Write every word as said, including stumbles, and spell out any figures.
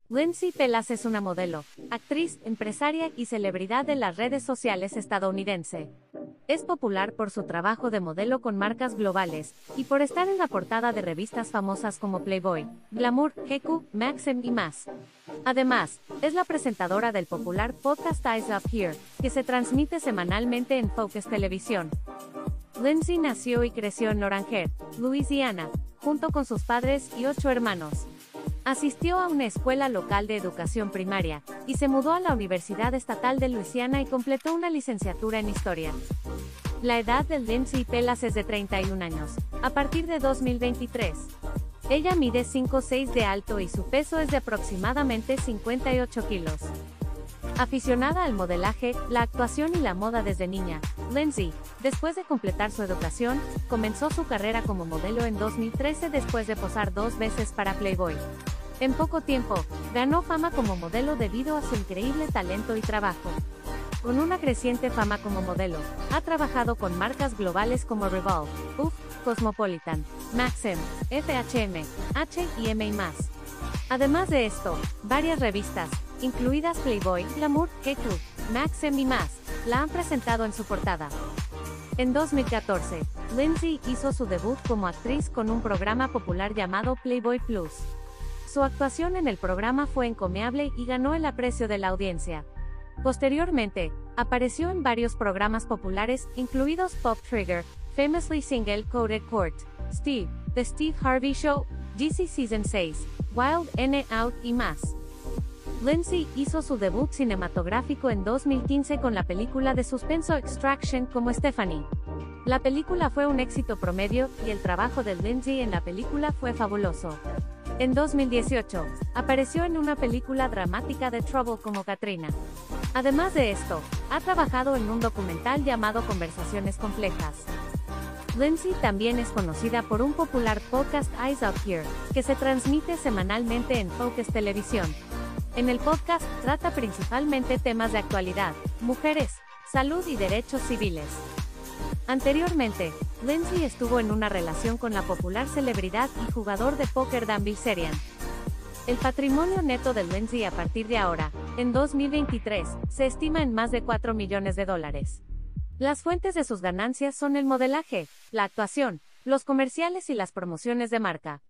Lindsay Pelas es una modelo, actriz, empresaria y celebridad de las redes sociales estadounidense. Es popular por su trabajo de modelo con marcas globales, y por estar en la portada de revistas famosas como Playboy, Glamour, G Q, Maxim y más. Además, es la presentadora del popular podcast Eyes Up Here, que se transmite semanalmente en Focus Televisión. Lindsay nació y creció en Oranger, Louisiana, junto con sus padres y ocho hermanos. Asistió a una escuela local de educación primaria, y se mudó a la Universidad Estatal de Luisiana y completó una licenciatura en Historia. La edad de Lindsay Pelas es de treinta y un años, a partir de dos mil veintitrés. Ella mide cinco seis de alto y su peso es de aproximadamente cincuenta y ocho kilos. Aficionada al modelaje, la actuación y la moda desde niña, Lindsay, después de completar su educación, comenzó su carrera como modelo en dos mil trece después de posar dos veces para Playboy. En poco tiempo, ganó fama como modelo debido a su increíble talento y trabajo. Con una creciente fama como modelo, ha trabajado con marcas globales como Revolve, U F, Cosmopolitan, Maxim, F H M, H y M y más. Además de esto, varias revistas, incluidas Playboy, Glamour, G Q, Maxim y más, la han presentado en su portada. En dos mil catorce, Lindsay hizo su debut como actriz con un programa popular llamado Playboy Plus. Su actuación en el programa fue encomiable y ganó el aprecio de la audiencia. Posteriormente, apareció en varios programas populares, incluidos Pop Trigger, Famously Single Coded Court, Steve, The Steve Harvey Show, G C Season seis, Wild N Out y más. Lindsay hizo su debut cinematográfico en dos mil quince con la película de suspenso Extraction como Stephanie. La película fue un éxito promedio, y el trabajo de Lindsay en la película fue fabuloso. En dos mil dieciocho, apareció en una película dramática de Trouble como Katrina. Además de esto, ha trabajado en un documental llamado Conversaciones Complejas. Lindsay también es conocida por un popular podcast Eyes Up Here, que se transmite semanalmente en Focus Televisión. En el podcast trata principalmente temas de actualidad, mujeres, salud y derechos civiles. Anteriormente, Lindsay estuvo en una relación con la popular celebridad y jugador de póker Dan Bilzerian. El patrimonio neto de Lindsay a partir de ahora, en dos mil veintitrés, se estima en más de cuatro millones de dólares. Las fuentes de sus ganancias son el modelaje, la actuación, los comerciales y las promociones de marca.